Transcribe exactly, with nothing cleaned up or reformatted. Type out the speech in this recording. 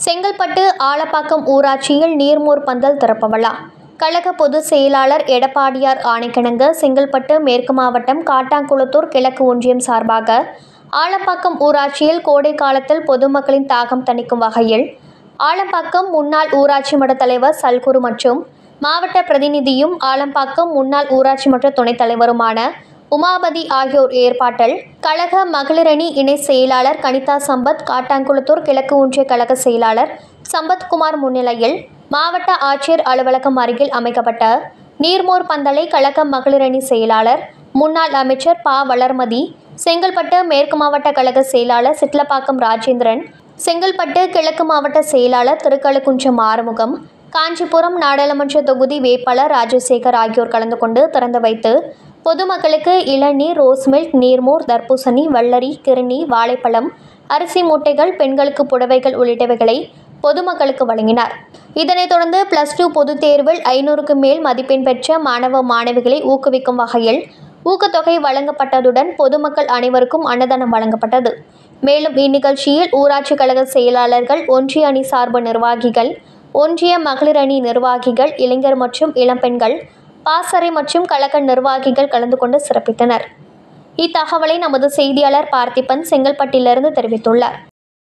செங்கல்பட்டு ஆலப்பாக்கம் ஊராட்சியில் நீர்மோர் பந்தல் திறப்பு விழா. கழக பொதுச் செயலாளர் எடப்பாடியார் ஆணைக்கிணங்க செங்கல்பட்டு மேற்கு மாவட்டம் காட்டாங்குளத்தூர் கிழக்கு ஒன்றியம் சார்பாக ஆலப்பாக்கம் ஊராட்சியில் கோடை காலத்தில் பொதுமக்களின் தாகம் தணிக்கும் வகையில் ஆலப்பாக்கம் முன்னாள் ஊராட்சி மன்ற தலைவர் சல்குரு மற்றும் மாவட்ட பிரதிநிதியும் ஆலப்பாக்கம் முன்னாள் ஊராட்சி மன்ற துணைத் தலைவருமான உமாபதி ஆகியோர் ஏற்பாட்டில் கழக மகளிரணி இணை செயலாளர் கனிதா சம்பத், காட்டாங்குளத்தூர் கிழக்கு ஒன்றிய கழக செயலாளர் சம்பத்குமார் முன்னிலையில் மாவட்ட ஆட்சியர் அலுவலகம் அருகில் அமைக்கப்பட்ட நீர்மோர் பந்தலை கழக மகளிரணி செயலாளர் முன்னாள் அமைச்சர் ப வளர்மதி, செங்கல்பட்டு மேற்கு மாவட்ட கழக செயலாளர் சிட்லப்பாக்கம் ராஜேந்திரன், செங்கல்பட்டு கிழக்கு மாவட்ட செயலாளர் திருக்கழுக்குன்றம் ஆறுமுகம், காஞ்சிபுரம் நாடாளுமன்ற தொகுதி வேட்பாளர் ராஜசேகர் ஆகியோர் கலந்து கொண்டு திறந்து வைத்து பொதுமக்களுக்கு இளநீர், ரோஸ் மில்க், நீர்மோர், தர்பூசணி, வெள்ளரி, கிருணி, வாழைப்பழம், அரிசி மூட்டைகள், பெண்களுக்கு புடவைகள் உள்ளிட்டவைகளை பொதுமக்களுக்கு வழங்கினார். இதனைத் தொடர்ந்து பிளஸ் டூ பொதுத் தேர்வில் ஐநூறுக்கு மேல் மதிப்பெண் பெற்ற மாணவ மாணவிகளை ஊக்குவிக்கும் வகையில் ஊக்கத்தொகை வழங்கப்பட்டதுடன் பொதுமக்கள் அனைவருக்கும் அன்னதானம் வழங்கப்பட்டது. மேலும் இந்நிகழ்ச்சியில் ஊராட்சி கழக செயலாளர்கள், ஒன்றிய அணி சார்பு நிர்வாகிகள், ஒன்றிய மகளிர் அணி நிர்வாகிகள், இளைஞர் மற்றும் இளம்பெண்கள், பாசறை மற்றும் கழக நிர்வாகிகள் கலந்து கொண்டு சிறப்பித்தனர். இத்தகவலை நமது செய்தியாளர் பார்த்திபன் செங்கல்பட்டிலிருந்து தெரிவித்துள்ளார்.